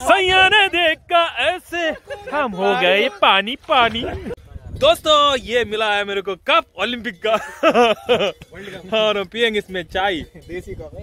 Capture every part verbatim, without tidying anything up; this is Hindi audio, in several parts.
सैया ने देखा ऐसे हम हो गए पानी पानी। दोस्तों ये मिला है मेरे को कप ओलंपिक का और पियेंगे इसमें चाय देसी कप।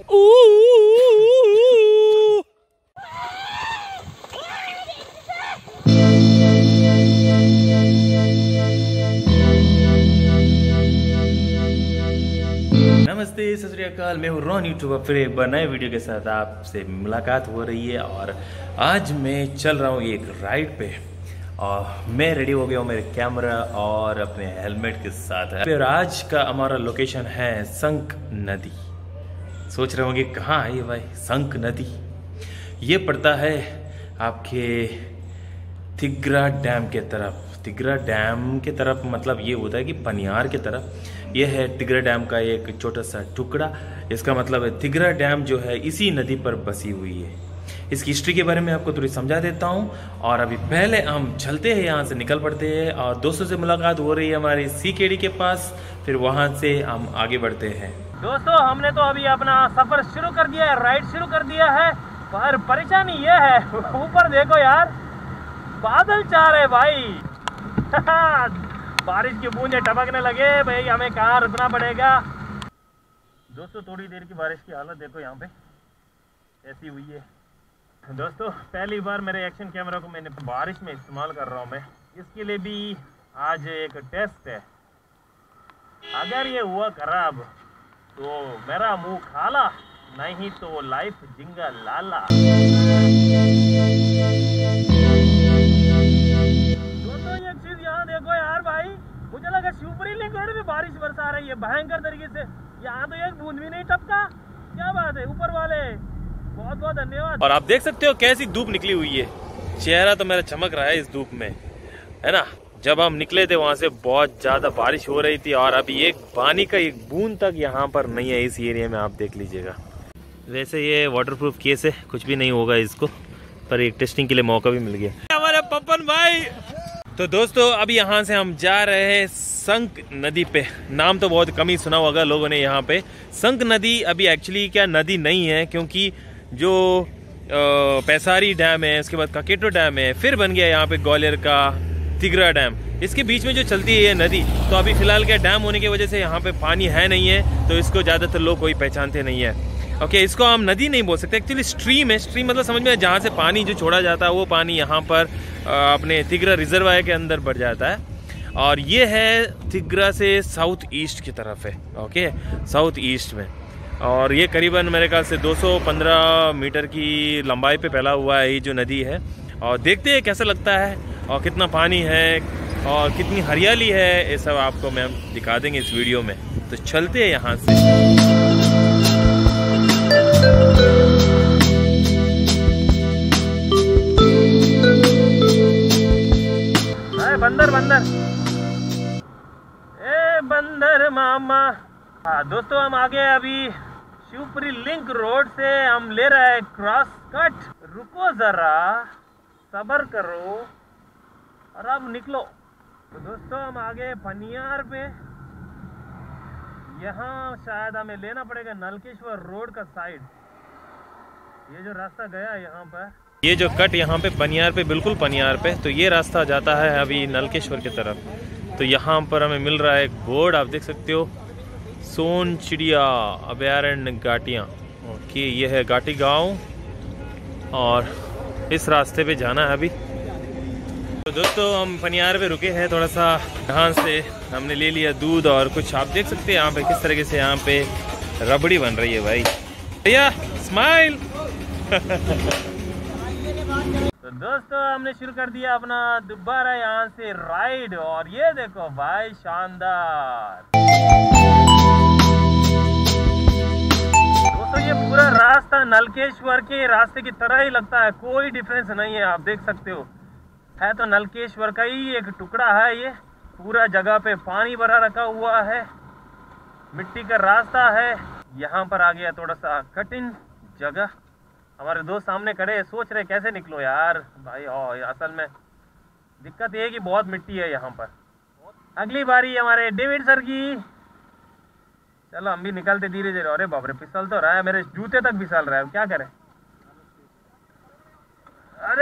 नमस्ते सत श्री अकाल, मैं हूँ रोहन यूट्यूबर। फिर एक बार नए वीडियो के साथ आपसे मुलाकात हो रही है और आज मैं चल रहा हूँ एक राइड पे और मैं रेडी हो गया हूँ मेरे कैमरा और अपने हेलमेट के साथ। फिर आज का हमारा लोकेशन है संक नदी। सोच रहे होंगे कहाँ है ये भाई संक नदी? ये पड़ता है आपके तिगरा डैम के तरफ। तिगरा डैम के तरफ मतलब ये होता है कि पनियार के तरफ। ये है तिगरा डैम का एक छोटा सा टुकड़ा। इसका मतलब है तिगरा डैम जो है इसी नदी पर बसी हुई है। इसकी हिस्ट्री के बारे में आपको थोड़ी समझा देता हूँ और अभी पहले हम चलते हैं, यहाँ से निकल पड़ते हैं और दोस्तों से मुलाकात हो रही है हमारी सीकेडी के पास। फिर वहाँ से हम आगे बढ़ते हैं। दोस्तों हमने तो अभी अपना सफर शुरू कर दिया है, राइड शुरू कर दिया है, पर परेशानी ये है ऊपर देखो यार, बादल चाह रहे भाई बारिश की बूंदें टपकने लगे भाई, हमें कहाँ रुकना पड़ेगा। दोस्तों थोड़ी देर की बारिश की हालत देखो यहाँ पे ऐसी हुई है। दोस्तों पहली बार मेरे एक्शन कैमरा को मैंने बारिश में इस्तेमाल कर रहा हूँ मैं, इसके लिए भी आज एक टेस्ट है। अगर ये हुआ खराब तो मेरा मुंह खाला, नहीं तो लाइफ जिंगा लाला। दोस्तों एक चीज यहाँ देखो यार भाई, मुझे लगा शिवपुरी लिंक रोड में बारिश बरसा रही है भयंकर तरीके से, यहाँ तो एक बूंद भी नहीं टपका। क्या बात है ऊपर वाले, बहुत बहुत धन्यवाद। और आप देख सकते हो कैसी धूप निकली हुई है, चेहरा तो मेरा चमक रहा है इस धूप में, है ना। जब हम निकले थे वहां से बहुत ज्यादा बारिश हो रही थी और अभी एक पानी का एक बूंद तक यहाँ पर नहीं है इस एरिया में, आप देख लीजिएगा। वैसे ये वाटरप्रूफ केस है, कुछ भी नहीं होगा इसको, पर एक टेस्टिंग के लिए मौका भी मिल गया हमारे पपन भाई। तो दोस्तों अभी यहाँ से हम जा रहे हैं संक नदी पे। नाम तो बहुत कम ही सुना होगा लोगों ने यहाँ पे। संक नदी अभी एक्चुअली क्या नदी नहीं है, क्योंकि जो पैसारी डैम है, उसके बाद काकेटो डैम है, फिर बन गया यहाँ पे ग्वालियर का तिगरा डैम, इसके बीच में जो चलती है ये नदी। तो अभी फिलहाल क्या डैम होने की वजह से यहाँ पे पानी है नहीं है, तो इसको ज़्यादातर लोग कोई पहचानते नहीं है। ओके, इसको हम नदी नहीं बोल सकते, एक्चुअली स्ट्रीम है। स्ट्रीम मतलब समझ में, जहाँ से पानी जो छोड़ा जाता है वो पानी यहाँ पर अपने तिगरा रिजर्वायर के अंदर बढ़ जाता है। और ये है तिगरा से साउथ ईस्ट की तरफ है, ओके साउथ ईस्ट में। और ये करीबन मेरे ख्याल से दो सौ पंद्रह मीटर की लंबाई पे फैला हुआ है ये जो नदी है। और देखते हैं कैसा लगता है और कितना पानी है और कितनी हरियाली है, ये सब आपको मैं दिखा देंगे इस वीडियो में। तो चलते हैं यहाँ से। बंदर बंदर ए बंदर मामा। हाँ दोस्तों हम आगे अभी शिवपुरी लिंक रोड से हम ले रहे हैं क्रॉस कट। रुको जरा सब्र करो और अब निकलो। तो दोस्तों हम आगे पनियार पे, यहाँ शायद हमें लेना पड़ेगा नलकेश्वर रोड का साइड। ये जो रास्ता गया यहाँ पर, ये जो कट यहाँ पे पनियार पे, बिल्कुल पनियार पे, तो ये रास्ता जाता है अभी नलकेश्वर की तरफ। तो यहाँ पर हमें मिल रहा है बोर्ड, आप देख सकते हो, सोन चिड़िया अभयारण्य घाटियाँ। ओके ये है घाटी गांव और इस रास्ते पे जाना है अभी। तो दोस्तों हम पनियार पे रुके हैं थोड़ा सा, यहाँ से हमने ले लिया दूध और कुछ, आप देख सकते हैं यहाँ पे किस तरीके से यहाँ पे रबड़ी बन रही है भाई। भैया स्माइल तो दोस्तों हमने शुरू कर दिया अपना दोबारा यहाँ से राइड और ये देखो भाई शानदार। दोस्तों ये पूरा रास्ता नलकेश्वर के रास्ते की तरह ही लगता है, कोई डिफरेंस नहीं है। आप देख सकते हो, है तो नलकेश्वर का ही एक टुकड़ा है ये। पूरा जगह पे पानी भरा रखा हुआ है, मिट्टी का रास्ता है। यहाँ पर आ गया थोड़ा सा कठिन जगह। हमारे दोस्त सामने खड़े हैं, सोच रहे कैसे निकलो यार भाई। और असल में दिक्कत ये है कि बहुत मिट्टी है यहाँ पर। अगली बारी हमारे डेविड सर की। चलो हम भी निकलते धीरे धीरे। अरे बाप रे फिसल तो रहा है, मेरे जूते तक फिसल रहा है, क्या करें।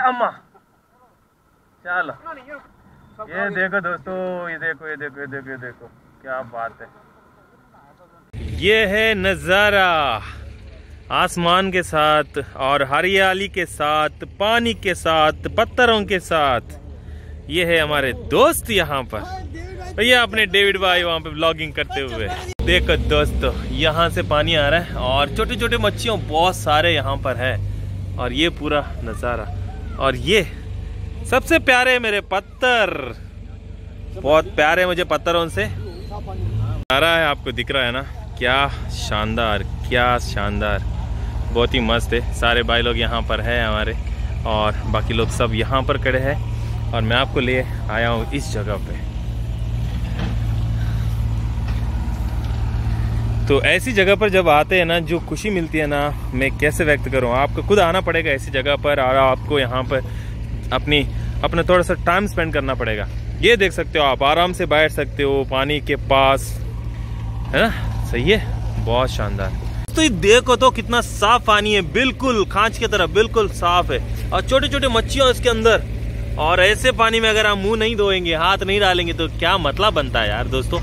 अम्मा। चलो ये देखो दोस्तों, ये देखो ये देखो ये देखो ये देखो क्या बात है। ये है नज़ारा आसमान के साथ और हरियाली के साथ, पानी के साथ, पत्थरों के साथ। ये है हमारे दोस्त यहाँ पर। ये अपने डेविड भाई वहाँ पे ब्लॉगिंग करते हुए। देखो दोस्तों, यहाँ से पानी आ रहा है और छोटे छोटे मच्छियों बहुत सारे यहाँ पर है। और ये पूरा नज़ारा, और ये सबसे प्यारे मेरे पत्थर, बहुत प्यारे मुझे पत्थरों से आ रहा है। आपको दिख रहा है ना, क्या शानदार, क्या शानदार, बहुत ही मस्त है। सारे भाई लोग यहाँ पर है हमारे, और बाकी लोग सब यहाँ पर खड़े हैं, और मैं आपको ले आया हूँ इस जगह पे। तो ऐसी जगह पर जब आते हैं ना, जो खुशी मिलती है ना, मैं कैसे व्यक्त करूँ। आपको खुद आना पड़ेगा ऐसी जगह पर, और आपको यहाँ पर अपनी अपना थोड़ा सा टाइम स्पेंड करना पड़ेगा। ये देख सकते हो आप, आराम से बैठ सकते हो पानी के पास, है ना, सही है, बहुत शानदार। तो ये देखो तो कितना साफ पानी है, बिल्कुल कांच की तरह, बिल्कुल साफ है, और छोटे छोटे मच्छियां इसके अंदर। और ऐसे पानी में अगर हम मुंह नहीं धोएंगे, हाथ नहीं डालेंगे, तो क्या मतलब बनता है यार दोस्तों।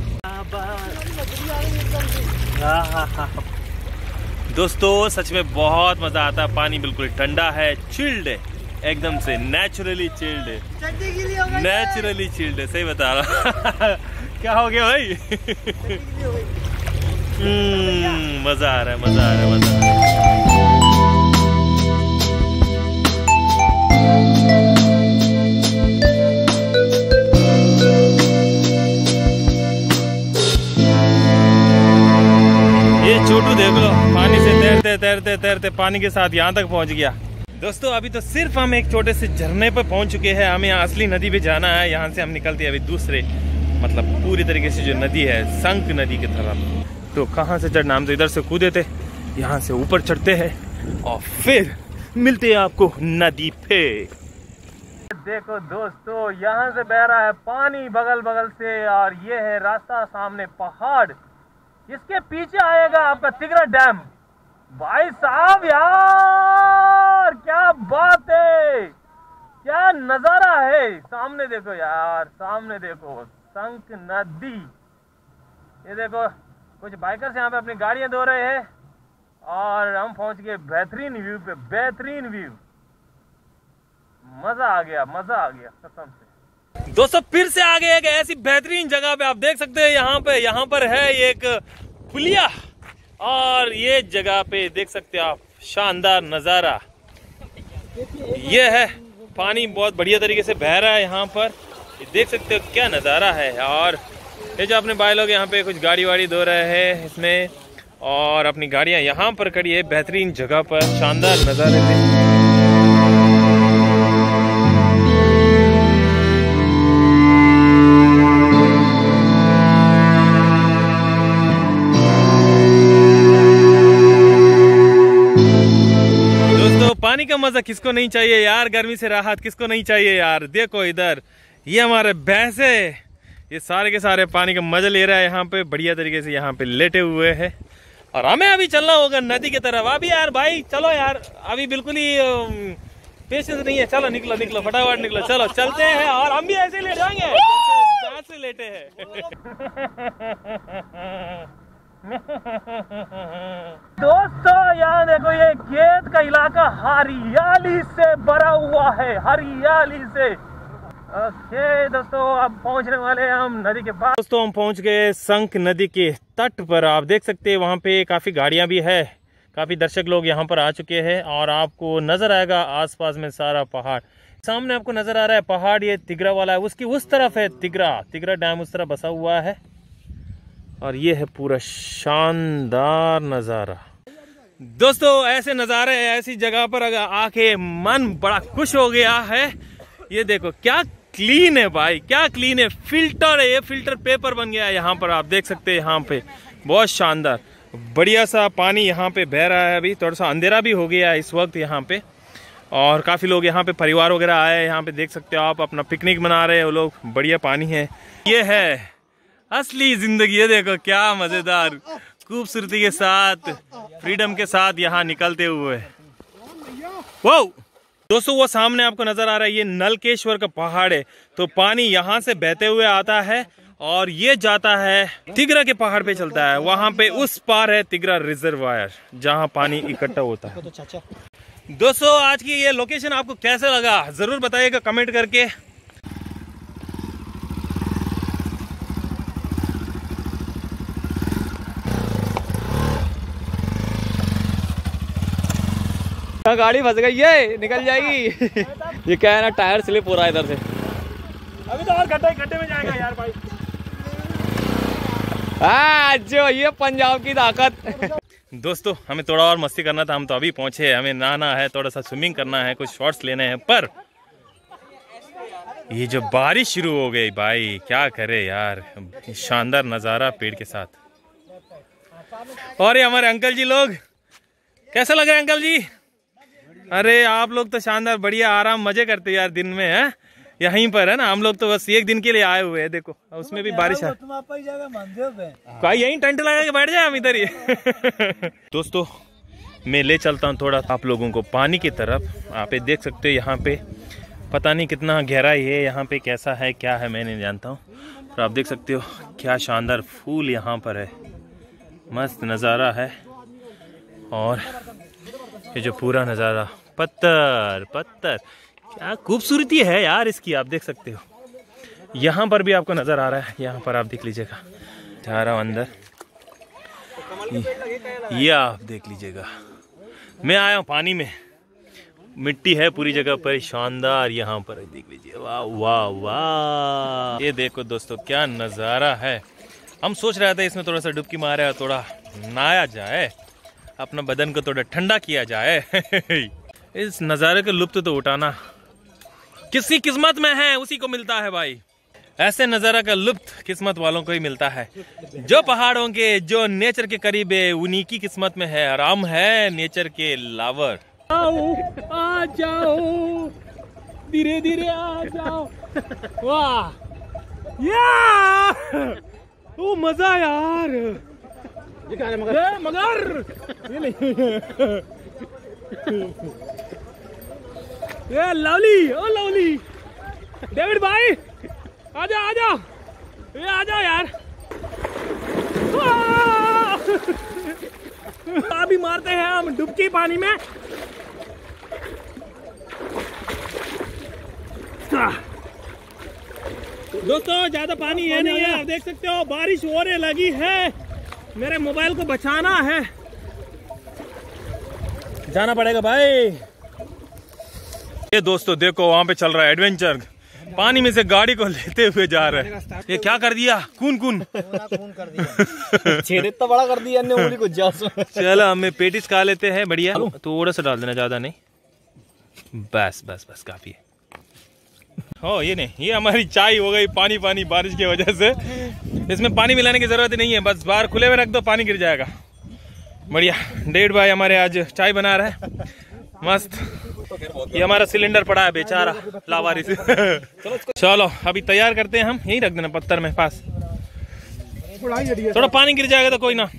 दोस्तों सच में बहुत मजा आता है। पानी बिल्कुल ठंडा है, चिल्ड है, एकदम से नेचुरली चिल्ड है, नेचुरली चिल्ड है, सही बता रहा। क्या हो गया भाई? हम्म, मजा आ रहा है, मजा आ रहा है, मजा आ रहा है। ये छोटू देख लो, पानी से तैरते तैरते तैरते पानी के साथ यहाँ तक पहुँच गया। दोस्तों अभी तो सिर्फ हम एक छोटे से झरने पर पहुँच चुके हैं, हमें असली नदी पे जाना है। यहाँ से हम निकलते हैं अभी दूसरे, मतलब पूरी तरीके से जो नदी है, संक नदी की तरफ। तो कहाँ से चढ़ना, हम तो इधर से कूदे थे, यहाँ से ऊपर चढ़ते हैं और फिर मिलते हैं आपको नदी पे। देखो दोस्तों, यहाँ से बह रहा है पानी बगल बगल से, और ये है रास्ता, सामने पहाड़, इसके पीछे आएगा आपका तिगरा डैम। भाई साहब यार क्या बात है, क्या नजारा है। सामने देखो यार, सामने देखो संक नदी। ये देखो कुछ बाइकर्स यहाँ पे अपनी गाड़ियां धो रहे हैं, और हम पहुंच गए बेहतरीन व्यू पे, बेहतरीन व्यू, मजा आ गया, मजा आ गया कसम से। दोस्तों फिर से आ गए एक ऐसी बेहतरीन जगह पे, आप देख सकते हैं यहाँ पे, यहाँ पर है एक पुलिया, और ये जगह पे देख सकते हैं आप शानदार नजारा। ये है पानी बहुत बढ़िया तरीके से बह रहा है यहाँ पर, ये देख सकते हो क्या नज़ारा है। और ये जो अपने भाई लोग यहाँ पे कुछ गाड़ी वाड़ी धो रहे हैं इसमें, और अपनी गाड़ियाँ यहाँ पर खड़ी है बेहतरीन जगह पर, शानदार नज़ारे में। पानी का मजा किसको नहीं चाहिए यार, गर्मी से राहत किसको नहीं चाहिए यार। देखो इधर ये हमारे भैंसे, ये सारे के सारे पानी का मजा ले रहा है यहाँ पे, बढ़िया तरीके से यहाँ पे लेटे हुए हैं। और हमें अभी चलना होगा नदी की तरफ। अभी यार भाई चलो यार, अभी बिल्कुल ही पेशेंस नहीं है, चलो निकलो निकलो फटाफट निकलो, चलो चलते हैं। और हम भी ऐसे लेट जाएंगे जहाँ से लेटे हैं। दोस्तों यहाँ देखो, ये खेत का इलाका हरियाली से भरा हुआ है, हरियाली से। ओके दोस्तों, अब पहुंचने वाले हैं हम नदी के पास। दोस्तों हम पहुंच गए संक नदी के तट पर। आप देख सकते हैं वहाँ पे काफी गाड़ियां भी है, काफी दर्शक लोग यहाँ पर आ चुके हैं, और आपको नजर आएगा आसपास में सारा पहाड़। सामने आपको नजर आ रहा है पहाड़, ये तिगरा वाला है, उसकी उस तरफ है तिगरा, तिगरा डैम उस तरफ बसा हुआ है। और ये है पूरा शानदार नजारा। दोस्तों ऐसे नजारे, ऐसी जगह पर अगर आके मन बड़ा खुश हो गया है। ये देखो क्या क्लीन है भाई, क्या क्लीन है, फिल्टर है, ये फिल्टर पेपर बन गया है यहाँ पर। आप देख सकते हैं यहाँ पे बहुत शानदार बढ़िया सा पानी यहाँ पे बह रहा है। अभी थोड़ा सा अंधेरा भी हो गया है इस वक्त यहाँ पे, और काफी लोग यहाँ पे परिवार वगैरह आए हैं। यहाँ पे देख सकते हो आप, अपना पिकनिक मना रहे हैं वो लोग, बढ़िया पानी है। ये है असली जिंदगी, ये देखो क्या मजेदार खूबसूरती के साथ, फ्रीडम के साथ यहाँ निकलते हुए। वो दोस्तों वो सामने आपको नजर आ रहा है, ये नलकेश्वर का पहाड़ है। तो पानी यहाँ से बहते हुए आता है और ये जाता है तिगरा के पहाड़ पे चलता है। वहां पे उस पार है तिगरा रिजर्वायर जहां पानी इकट्ठा होता है। दोस्तों आज की ये लोकेशन आपको कैसे लगा जरूर बताइएगा कमेंट करके। गाड़ी फंस गई है, निकल जाएगी। ये क्या है ना, टायर स्लिप हो रहा है इधर से। अभी तो और गड्ढे गड्ढे में जाएगा यार भाई। हाँ जो ये पंजाब की ताकत। दोस्तों हमें थोड़ा और मस्ती करना था, हम तो अभी पहुंचे, हमें नहाना है, थोड़ा सा स्विमिंग करना है, कुछ शॉट्स लेने हैं। पर ये जो बारिश शुरू हो गई भाई, क्या करे यार, शानदार नज़ारा पेड़ के साथ। और ये हमारे अंकल जी लोग, कैसा लग रहा है अंकल जी? अरे आप लोग तो शानदार बढ़िया आराम मजे करते यार दिन में है, यहीं पर है ना। हम लोग तो बस एक दिन के लिए आए हुए हैं, देखो उसमें भी बारिश है। भाई यहीं टेंट लगा के बैठ जाए हम इधर ही। दोस्तों मैं ले चलता हूँ थोड़ा आप लोगों को पानी की तरफ। आप देख सकते हो यहाँ पे पता नहीं कितना गहराई है, यहाँ पे कैसा है क्या है मैं नहीं जानता हूँ, पर आप देख सकते हो क्या शानदार फूल यहाँ पर है, मस्त नज़ारा है। और ये जो पूरा नज़ारा, पत्थर पत्थर, क्या खूबसूरती है यार इसकी, आप देख सकते हो। यहाँ पर भी आपको नज़र आ रहा है, यहाँ पर आप देख लीजिएगा, जा रहा हूँ अंदर, ये आप देख लीजिएगा। मैं आया हूँ पानी में, मिट्टी है पूरी जगह पर, शानदार यहाँ पर देख लीजिए, वाह वाह वाह। ये देखो दोस्तों क्या नज़ारा है। हम सोच रहे थे इसमें थोड़ा सा डुबकी मारे और थोड़ा नहाया जाए, अपना बदन को थोड़ा ठंडा किया जाए। इस नज़ारे का लुत्फ तो उठाना किसी किस्मत में है, उसी को मिलता है भाई। ऐसे नज़ारा का लुत्फ किस्मत वालों को ही मिलता है, जो पहाड़ों के, जो नेचर के करीब है, उन्हीं की किस्मत में है। और हम है नेचर के लावर। आओ आ जाओ, धीरे धीरे आ जाओ। वाह यार, ओ मजा यार। ये मगर, मगर ये नहीं। ये लवली, ओ लवली, डेविड भाई आजा आजा, ये आजा यार। अभी मारते हैं हम डुबकी पानी में। दोस्तों ज्यादा पानी है नहीं है, आप देख सकते हो बारिश होने लगी है, मेरे मोबाइल को बचाना है, जाना पड़ेगा भाई। ये दोस्तों देखो वहां पे चल रहा है एडवेंचर, पानी में से गाड़ी को लेते हुए जा रहे हैं। ये क्या कर दिया, कून कून कर दिया, छेद इतना बड़ा कर दिया ने को। चलो हमें पेटिस खा लेते हैं, बढ़िया, थोड़ा सा डाल देना, ज्यादा नहीं, बस बस बस काफी है। हो ये नहीं, ये हमारी चाय हो गई पानी पानी बारिश की वजह से। इसमें पानी मिलाने की जरूरत नहीं है, बस बाहर खुले में रख दो, पानी गिर जाएगा। बढ़िया, डेढ़ भाई हमारे आज चाय बना रहा है, मस्त। ये हमारा सिलेंडर पड़ा है बेचारा लावारिस। चलो अभी तैयार करते हैं हम, यहीं रख देना पत्थर में पास, थोड़ा पानी गिर जाएगा तो कोई ना।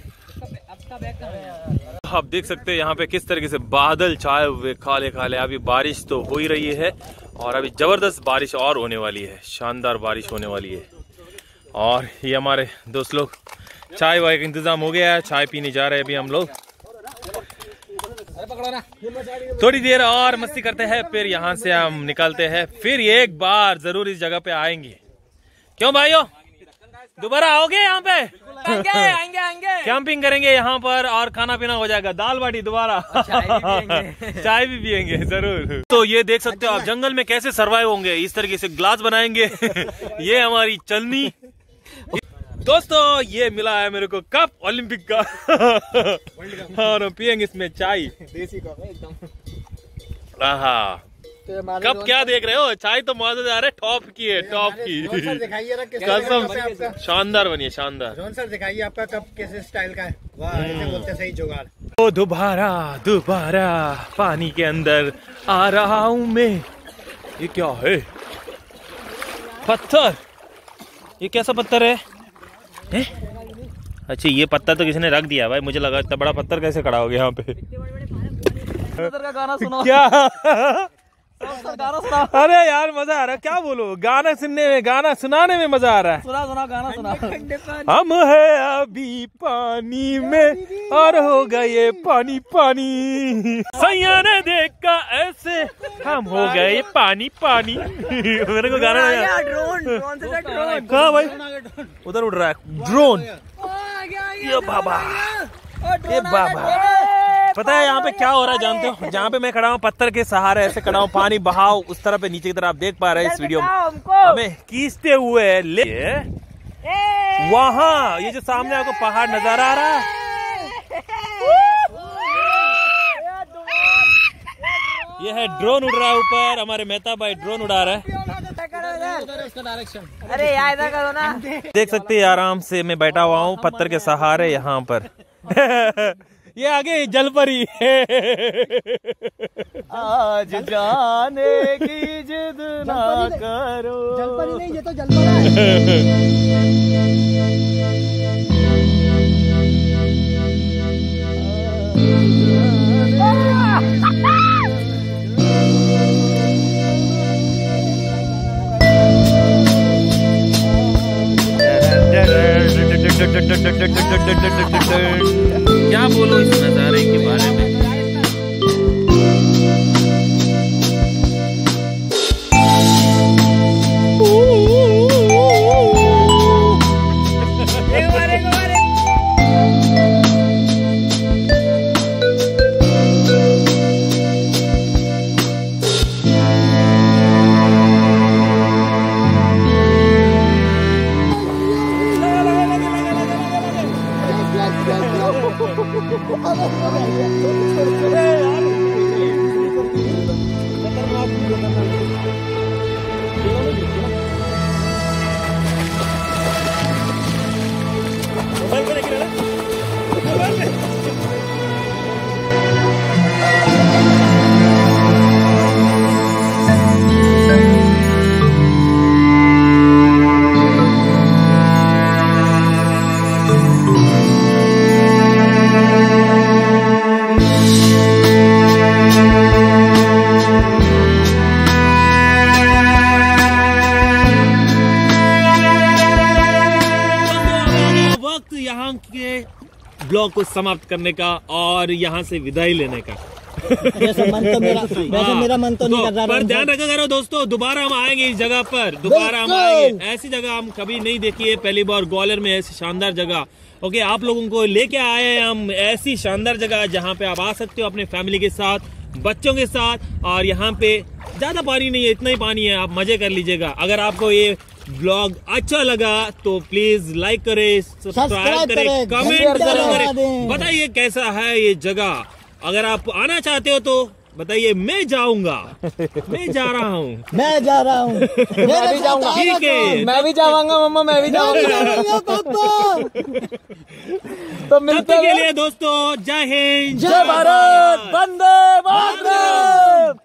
आप देख सकते हैं यहाँ पे किस तरीके से बादल छाए हुए काले काले। अभी बारिश तो हो ही रही है और अभी जबरदस्त बारिश और होने वाली है, शानदार बारिश होने वाली है। और ये हमारे दोस्त लोग, चाय वाय का इंतजाम हो गया है, चाय पीने जा रहे हैं अभी हम लोग। थोड़ी देर और मस्ती करते हैं, फिर यहाँ से हम निकलते हैं, फिर एक बार जरूर इस जगह पे आएंगे। क्यों भाइयों, दोबारा आओगे यहाँ पे? आएंगे आएंगे आएंगे, कैंपिंग करेंगे यहाँ पर और खाना पीना हो जाएगा, दाल बाटी दोबारा, चाय भी पियेंगे जरूर। तो ये देख सकते हो आप जंगल में कैसे सरवाइव होंगे, इस तरीके से ग्लास बनाएंगे। ये हमारी चलनी। दोस्तों ये मिला है मेरे को कप ओलंपिक का, और हम पियेंगे इसमें चाय देसी कप है एकदम। हाँ कब क्या देख रहे हो, चाय तो मौजूद आ रहे, टॉप की है, टॉप की कसम, शानदार बनी है, शानदार। रोहन सर दिखाइए आपका कप कैसे स्टाइल का है, वाह ऐसे बोलते सही जुगाड़। ओ दोबारा दोबारा पानी के अंदर आ रहा हूँ मैं। ये क्या है, पत्थर, ये कैसा पत्थर है, है? अच्छा ये पत्थर तो किसी ने रख दिया भाई, मुझे लगा इतना बड़ा पत्थर कैसे खड़ा हो गया यहाँ पे। का गाना सुनो क्या अरे यार मजा आ रहा है, क्या बोलो, गाना सुनने में, गाना सुनाने में मजा आ रहा है। सुना सुना गाना सुना। हम है अभी पानी में और हो गए पानी पानी, सैया ने देखा ऐसे हम हो गए पानी पानी। मेरे को गाना ड्रोन ड्रोन से ड्रोन कहाँ भाई, उधर उड़ रहा है ड्रोन। ये बाबा, ये बाबा, पता है यहाँ पे क्या हो रहा है जानते हो? जहाँ पे मैं खड़ा हूँ पत्थर के सहारे ऐसे खड़ा हूँ, पानी बहाव उस तरफ पे नीचे की तरफ आप देख पा रहे हैं इस वीडियो में, हमें खींचते हुए ले वहाँ ये जो सामने आपको पहाड़ नजर आ रहा है, ये है ड्रोन उड़ रहा है ऊपर, हमारे मेहता भाई ड्रोन उड़ा रहा है। अरे यार ऐसा करो ना। देख सकते हैं आराम से मैं बैठा हुआ हूँ पत्थर के सहारे यहाँ पर। ये आगे जलपरी। आज जाने की जिद ना करो। जलपरी नहीं, ये तो जलपरा है। क्या बोलो इस नजारे के बारे में। यहाँ के ब्लॉग को समाप्त करने का और यहाँ से विदाई लेने का। वैसे मन तो मेरा, वैसे मेरा मन तो नहीं कर रहा। पर ध्यान रखा करो दोस्तों, दोबारा हम आएंगे इस जगह पर, दोबारा हम आएंगे। ऐसी जगह हम कभी नहीं देखी है, पहली बार ग्वालियर में ऐसी शानदार जगह। ओके, आप लोगों को लेके आए हैं हम ऐसी शानदार जगह जहाँ पे आप आ सकते हो अपने फैमिली के साथ, बच्चों के साथ, और यहाँ पे ज्यादा पानी नहीं है, इतना ही पानी है, आप मजे कर लीजिएगा। अगर आपको ये ब्लॉग अच्छा लगा तो प्लीज लाइक करें, सब्सक्राइब करें, कमेंट करें, बताइए कैसा है ये जगह। अगर आप आना चाहते हो तो बताइए, मैं जाऊंगा, मैं जा रहा हूँ, मैं जा रहा हूँ, मैं भी जाऊंगा। ठीक है, मैं भी जाऊंगा मम्मा, मैं भी जाऊंगा पापा। तो मिलते के लिए दोस्तों, जय हिंद, जय भारत, वंदे मातरम।